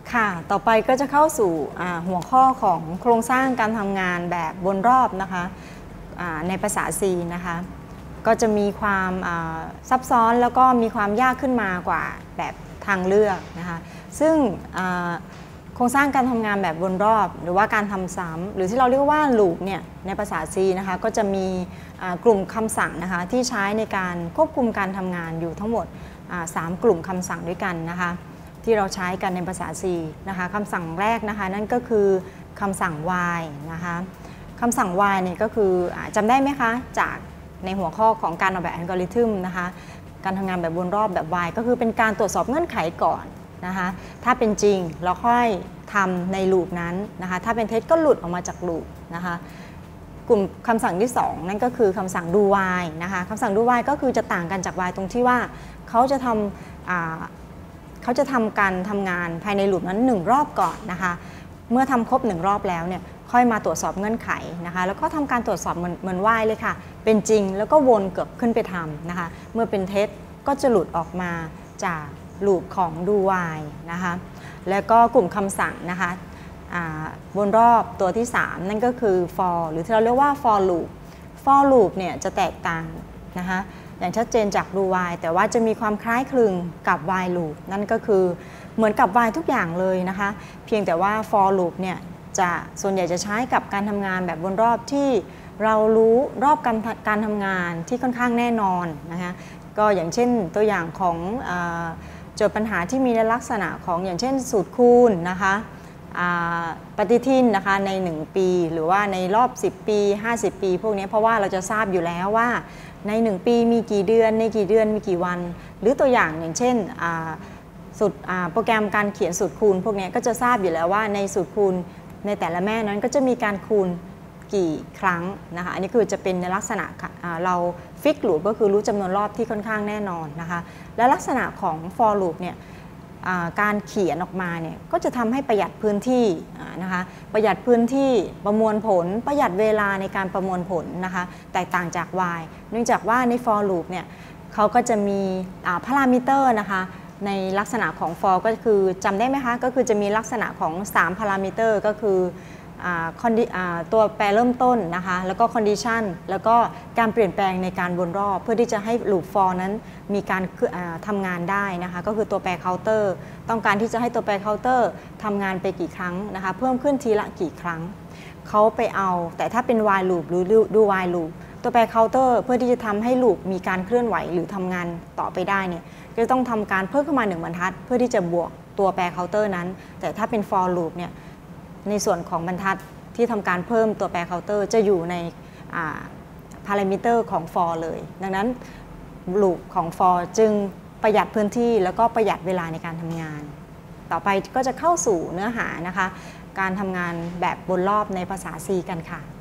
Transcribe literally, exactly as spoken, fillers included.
ค่ะต่อไปก็จะเข้าสู่หัวข้อของโครงสร้างการทำงานแบบวนรอบนะคะในภาษา C นะคะก็จะมีความซับซ้อนแล้วก็มีความยากขึ้นมากว่าแบบทางเลือกนะคะซึ่งโครงสร้างการทำงานแบบวนรอบหรือว่าการทำซ้ำหรือที่เราเรียกว่า loop เนี่ยในภาษา C นะคะก็จะมีกลุ่มคำสั่งนะคะที่ใช้ในการควบคุมการทำงานอยู่ทั้งหมดสามกลุ่มคำสั่งด้วยกันนะคะที่เราใช้กันในภาษา C นะคะคำสั่งแรกนะคะนั่นก็คือคำสั่ง while นะคะคำสั่ง while เนี่ยก็คือจำได้ไหมคะจากในหัวข้อของการออกแบบอัลกอริทึมนะคะการทำงานแบบวนรอบแบบ while ก็คือเป็นการตรวจสอบเงื่อนไขก่อนนะคะถ้าเป็นจริงเราค่อยทำในลูปนั้นนะคะถ้าเป็นเท็จก็หลุดออกมาจากลูปนะคะกลุ่มคำสั่งที่สองนั่นก็คือคำสั่ง do while นะคะคำสั่ง do while ก็คือจะต่างกันจาก while ตรงที่ว่าเขาจะทำเขาจะทำการทำงานภายในลูปนั้นหนึ่งรอบก่อนนะคะเมื่อทำครบหนึ่งรอบแล้วเนี่ยค่อยมาตรวจสอบเงื่อนไขนะคะแล้วก็ทำการตรวจสอบเหมือนเหมือน while เลยค่ะเป็นจริงแล้วก็วนเกือบขึ้นไปทำนะคะเมื่อเป็นเท็จก็จะหลุดออกมาจากลูปของ do while นะคะแล้วก็กลุ่มคำสั่งนะคะวนรอบตัวที่สามนั่นก็คือ for หรือที่เราเรียกว่า for loop for loop เนี่ยจะแตกต่างนะคะอย่างชัดเจนจาก do while แต่ว่าจะมีความคล้ายคลึงกับ while loop นั่นก็คือเหมือนกับ while ทุกอย่างเลยนะคะเพียงแต่ว่า for loop เนี่ยจะส่วนใหญ่จะใช้กับการทำงานแบบวนรอบที่เรารู้รอบการการทำงานที่ค่อนข้างแน่นอนนะคะก็อย่างเช่นตัวอย่างของโจทย์ปัญหาที่มีในลักษณะของอย่างเช่นสูตรคูณนะคะปฏิทินนะคะในหนึ่งปีหรือว่าในรอบสิบปีห้าสิบปีพวกนี้เพราะว่าเราจะทราบอยู่แล้วว่าในหนึ่งปีมีกี่เดือนในกี่เดือนมีกี่วันหรือตัวอย่างอย่างเช่นสูตรโปรแกรมการเขียนสูตรคูณพวกนี้ก็จะทราบอยู่แล้วว่าในสูตรคูณในแต่ละแม่นั้นก็จะมีการคูณกี่ครั้งนะคะอันนี้คือจะเป็นในลักษณะเราฟิกลูปก็คือรู้จำนวนรอบที่ค่อนข้างแน่นอนนะคะและลักษณะของ for loop เนี่ยการเขียนออกมาเนี่ยก็จะทำให้ประหยัดพื้นที่นะคะประหยัดพื้นที่ประมวลผลประหยัดเวลาในการประมวลผลนะคะแตกต่างจาก while เนื่องจากว่าใน for loop เนี่ยเขาก็จะมีพารามิเตอร์นะคะในลักษณะของ for ก็คือจำได้ไหมคะก็คือจะมีลักษณะของสามพารามิเตอร์ก็คือตัวแปรเริ่มต้นนะคะแล้วก็ condition แล้วก็การเปลี่ยนแปลงในการวนรอบเพื่อที่จะให้ loop for นั้นมีการทำงานได้นะคะก็คือตัวแปร counter ต้องการที่จะให้ตัวแปร counter ทำงานไปกี่ครั้งนะคะเพิ่มขึ้นทีละกี่ครั้งเขาไปเอาแต่ถ้าเป็น while loop หรือ do while loop ตัวแปร counter เพื่อที่จะทำให้ loop มีการเคลื่อนไหวหรือทำงานต่อไปได้เนี่ยก็ต้องทำการเพิ่มขึ้นมาหนึ่งบรรทัดเพื่อที่จะบวกตัวแปร counter นั้นแต่ถ้าเป็น for loop เนี่ยในส่วนของบรรทัดที่ทำการเพิ่มตัวแปร counter จะอยู่ในพารามิเตอร์ของ for เลยดังนั้นลูปของ for จึงประหยัดพื้นที่แล้วก็ประหยัดเวลาในการทำงานต่อไปก็จะเข้าสู่เนื้อหานะคะการทำงานแบบวนรอบในภาษา C กันค่ะ